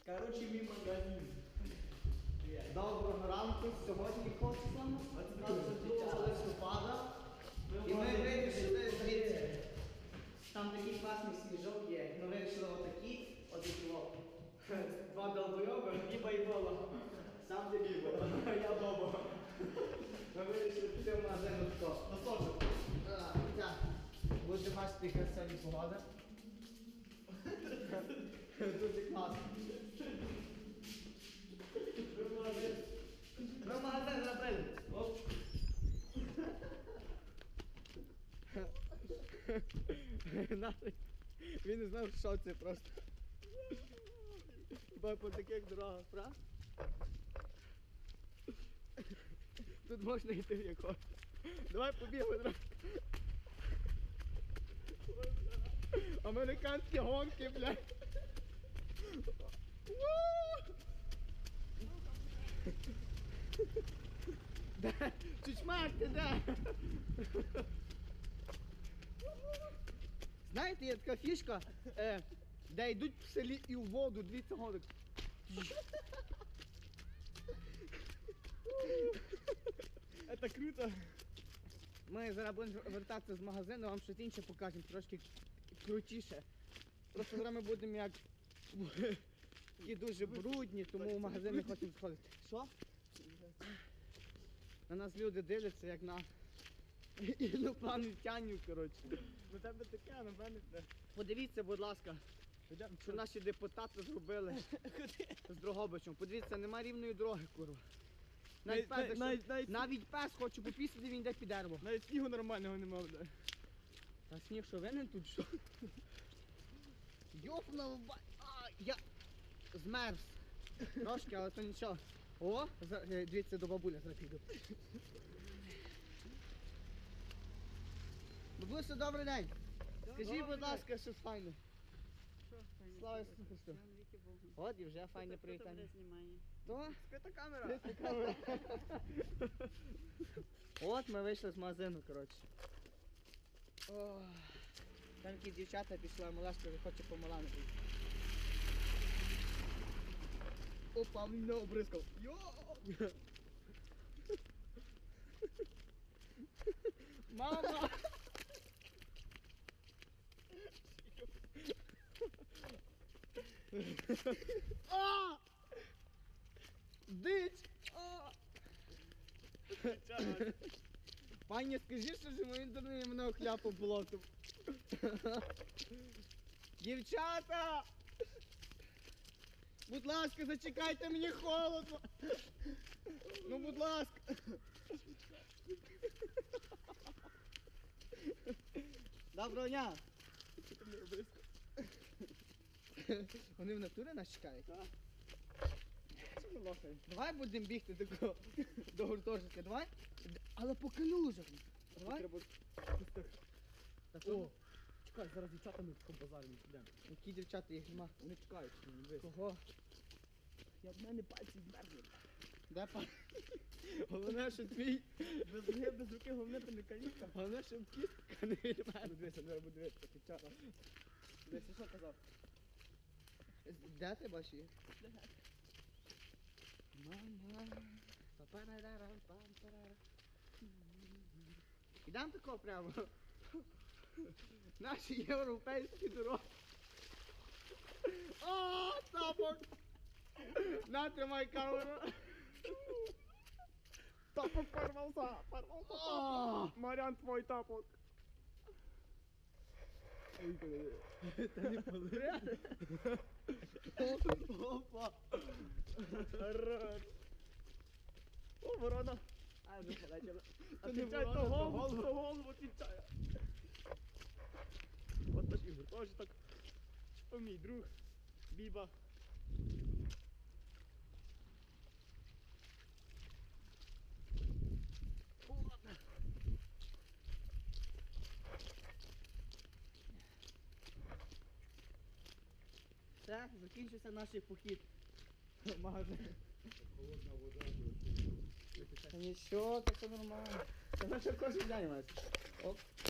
Коротше, мій магазин. Доброго ранку, сьогодні якого числа? 22 листопада. І ми вирішили звідси. Там такий класний сніжок є. Ми вирішили отакі, два долбойоби, Біба і Боба. Сам ти Біба, я Боба. Ми вирішили піти в магазин тако. Насочок. Будете бачити, яка сьогодні погода. Дуже класно. Ми в магазин зробили. Оп. Він не знав, що це просто. Хіба по таких дорогах, правда? Тут можна йти як хочеш. Давай побігли трохи. Американські гонки, блядь. Де? Чучмак, ти де? Знаєте, є така фішка, де йдуть в селі і в воду, дивіться годик. Це круто. Ми зараз будемо вертатися з магазину, вам щось інше покажемо, трошки крутіше. Просто зараз ми будемо як такі дуже брудні, тому в магазин не хочемо сходити. Що? На нас люди дивляться, як на інопланетянів, коротше. На тебе таке, а на мене те. Подивіться, будь ласка, що наші депутати зробили з Дрогобичем. Подивіться, немає рівної дороги, курва. Навіть пес хоче попісити, він йде під дерево. Навіть снігу нормального нема. Та сніг що, винен тут що? Йопнув, я змерз. Трошки, але то нічого. О, дивіться, до бабуля зараз піду. Бабуся, добрий день. Скажіть, будь ласка, щось файне. Слава Ісусу Христу. От і вже файне привітання. То? Скрита камера. От ми вийшли з магазину, коротше. Там які дівчата пішла, малашка хоче помала не бути. Опа, він не обрискав. Йо! Мама! А! Дич! А! Пані, скажи, що ж моїм дурним мене хляпу болотом. Дівчата! Будь ласка, зачекайте, мені холодно. Ну, будь ласка. Доброго дня. Вони в натурі нас чекають? Так. Давай будемо бігти до гуртожитка, давай? Але по калюжах. Давай? Треба... О, Чекай, зараз дівчатами в базарі не підемо. які дівчата, їх нема. Вони чекають, що не вийде. Кого? Я в мене пальці змерзли. Де пан? Головне, що твій. Без руки, головне, то не калітка. Головне, що кістка не відмер. Дивися, буду дивитися, дівчата. Дивися, що казав? Де ти бачиш їх? Мама. Папарарам-пам-парара. Ідемо тако прямо. Наші європейські дороги. О, тапок! На, тримай камеру. Тапок порвався! О! Марян, твой тапок! Та не поле. Опа. Хорош! О, ворона! А, вже полетіла. А Це не кінчай ворона, то то голову кінчає. От наш Ігор, теж так. О, мій друг, Біба. Все, закінчився наш похід в магазин. Холодна вода. Та нічого, так все нормально. Це наше кожен день у нас. Оп.